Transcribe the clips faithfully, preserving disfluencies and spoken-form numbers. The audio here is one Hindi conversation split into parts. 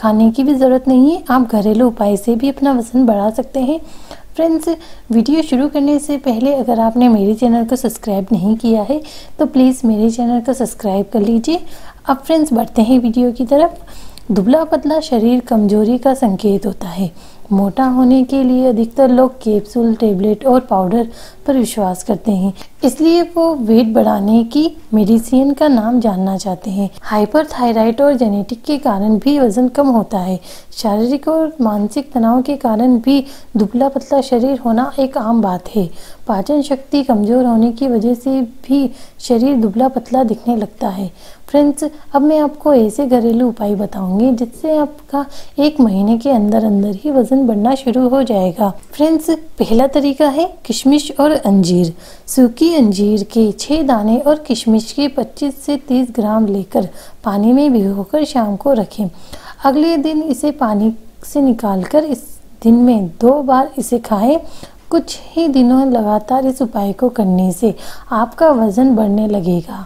खाने की भी ज़रूरत नहीं है, आप घरेलू उपाय से भी अपना वज़न बढ़ा सकते हैं। फ्रेंड्स, वीडियो शुरू करने से पहले अगर आपने मेरे चैनल को सब्सक्राइब नहीं किया है तो प्लीज़ मेरे चैनल को सब्सक्राइब कर लीजिए। अब फ्रेंड्स बढ़ते हैं वीडियो की तरफ। दुबला पतला शरीर कमजोरी का संकेत होता है। मोटा होने के लिए अधिकतर लोग कैप्सूल, टेबलेट और पाउडर पर विश्वास करते हैं, इसलिए वो वेट बढ़ाने की मेडिसिन का नाम जानना चाहते हैं। हाइपरथायराइड और जेनेटिक के कारण भी वजन कम होता है। शारीरिक और मानसिक तनाव के कारण भी दुबला पतला शरीर होना एक आम बात है। पाचन शक्ति कमजोर होने की वजह से भी शरीर दुबला पतला दिखने लगता है। फ्रेंड्स, अब मैं आपको ऐसे घरेलू उपाय बताऊंगी जिससे आपका एक महीने के अंदर अंदर ही वजन बढ़ना शुरू हो जाएगा। फ्रेंड्स, पहला तरीका है किशमिश और अंजीर। सूखी अंजीर के छह दाने और किशमिश के पच्चीस से तीस ग्राम लेकर पानी में भिगोकर शाम को रखें। अगले दिन इसे पानी से निकालकर इस दिन में दो बार इसे खाएं। कुछ ही दिनों लगातार इस उपाय को करने से आपका वजन बढ़ने लगेगा।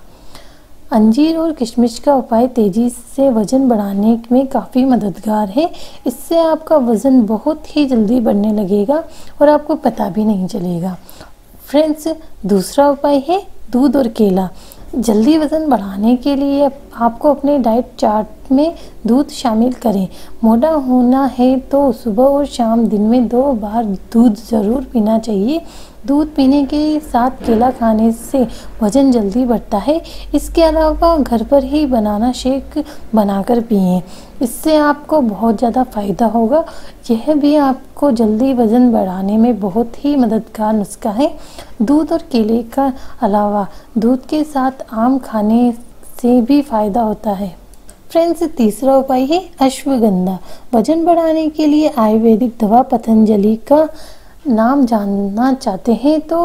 अंजीर और किशमिश का उपाय तेज़ी से वज़न बढ़ाने में काफ़ी मददगार है। इससे आपका वज़न बहुत ही जल्दी बढ़ने लगेगा और आपको पता भी नहीं चलेगा। फ्रेंड्स, दूसरा उपाय है दूध और केला। जल्दी वज़न बढ़ाने के लिए आपको अपने डाइट चार्ट में दूध शामिल करें। मोटा होना है तो सुबह और शाम दिन में दो बार दूध ज़रूर पीना चाहिए। दूध पीने के साथ केला खाने से वज़न जल्दी बढ़ता है। इसके अलावा घर पर ही बनाना शेक बनाकर पिएं, इससे आपको बहुत ज़्यादा फ़ायदा होगा। यह भी आपको जल्दी वज़न बढ़ाने में बहुत ही मददगार नुस्खा है। दूध और केले का अलावा दूध के साथ आम खाने से भी फ़ायदा होता है। फ्रेंड्स, तीसरा उपाय है अश्वगंधा। वज़न बढ़ाने के लिए आयुर्वेदिक दवा पतंजलि का नाम जानना चाहते हैं तो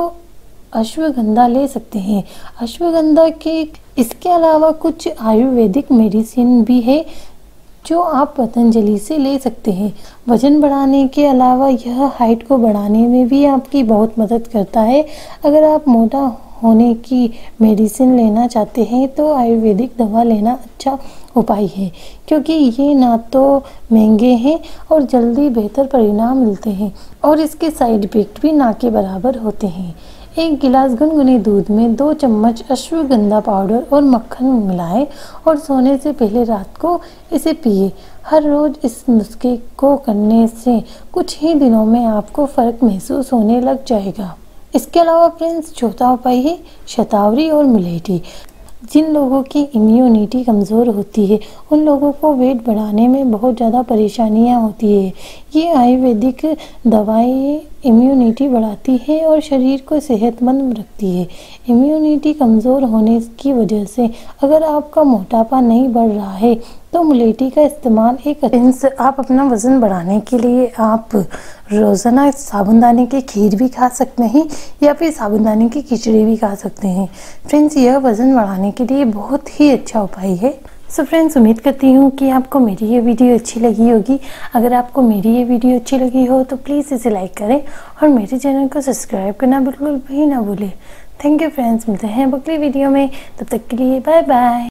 अश्वगंधा ले सकते हैं। अश्वगंधा के इसके अलावा कुछ आयुर्वेदिक मेडिसिन भी है जो आप पतंजलि से ले सकते हैं। वज़न बढ़ाने के अलावा यह हाइट को बढ़ाने में भी आपकी बहुत मदद करता है। अगर आप मोटा होने की मेडिसिन लेना चाहते हैं तो आयुर्वेदिक दवा लेना अच्छा उपाय है, क्योंकि ये ना तो महंगे हैं और जल्दी बेहतर परिणाम मिलते हैं और इसके साइड इफ़ेक्ट भी ना के बराबर होते हैं। एक गिलास गुनगुने दूध में दो चम्मच अश्वगंधा पाउडर और मक्खन मिलाएं और सोने से पहले रात को इसे पिए। हर रोज़ इस नुस्खे को करने से कुछ ही दिनों में आपको फ़र्क महसूस होने लग जाएगा। इसके अलावा फ्रेंड्स, चौथा उपाय है शतावरी और मुलेठी। जिन लोगों की इम्यूनिटी कमज़ोर होती है उन लोगों को वेट बढ़ाने में बहुत ज़्यादा परेशानियां होती है। ये आयुर्वेदिक दवाएं इम्यूनिटी बढ़ाती है और शरीर को सेहतमंद रखती है। इम्यूनिटी कमज़ोर होने की वजह से अगर आपका मोटापा नहीं बढ़ रहा है तो मुलेठी का इस्तेमाल एक फ्रेंड्स, आप अपना वज़न बढ़ाने के लिए आप रोज़ाना साबुदाने की खीर भी खा सकते हैं या फिर साबुदाने की खिचड़ी भी खा सकते हैं। फ्रेंड्स, यह वज़न बढ़ाने के लिए बहुत ही अच्छा उपाय है। सो फ्रेंड्स, उम्मीद करती हूँ कि आपको मेरी ये वीडियो अच्छी लगी होगी। अगर आपको मेरी ये वीडियो अच्छी लगी हो तो प्लीज़ इसे लाइक करें और मेरे चैनल को सब्सक्राइब करना बिल्कुल भी ना भूलें। थैंक यू फ्रेंड्स, मिलते हैं अगली वीडियो में। तब तक के लिए बाय बाय।